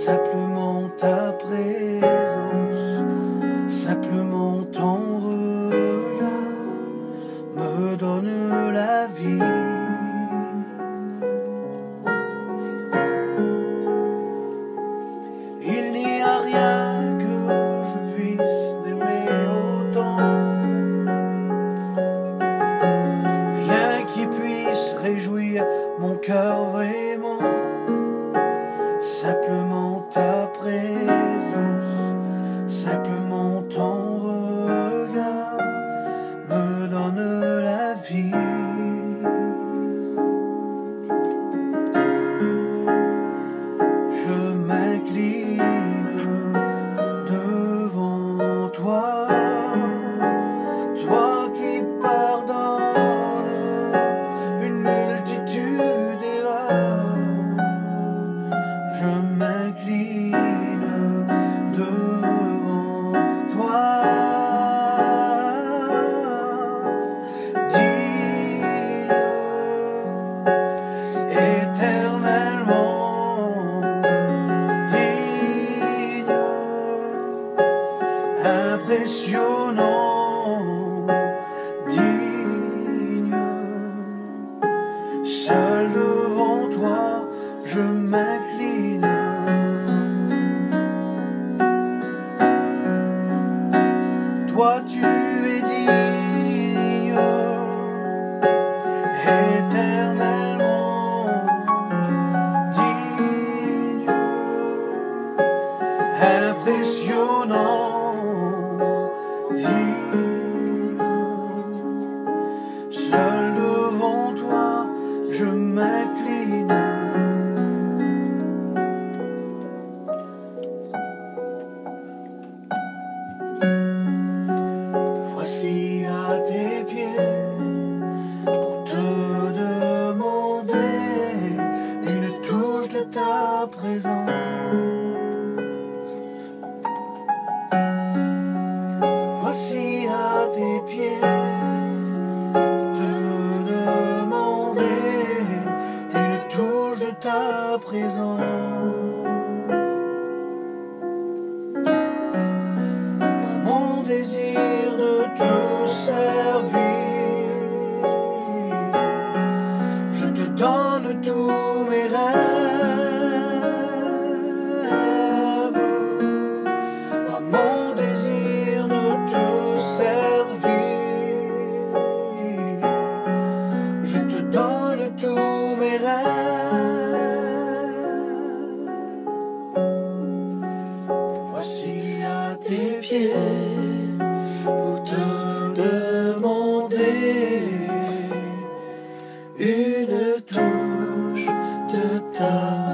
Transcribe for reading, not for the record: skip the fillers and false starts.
simplement ta présence, simplement ton regard me donne la vie. Il n'y a rien que je puisse t'aimer autant, rien qui puisse réjouir mon cœur vraiment. Simplement ta présence, simplement ton regard me donne la vie. Je m'incline devant toi, toi qui pardonnes une multitude d'erreurs. Je m'incline devant toi, digne, éternellement digne, impressionnant, digne, seul devant toi je m'incline. Toi tu es digne, éternellement digne, impressionnant, digne, seul devant toi je m'incline. Voici à tes pieds pour te demander une touche de ta présence. Voici à tes pieds pour te demander une touche de ta présence. Mon désir de te servir, je te donne tous mes rêves. Mon désir de te servir, je te donne tous mes rêves. Voici à tes pieds pour te demander une touche de ta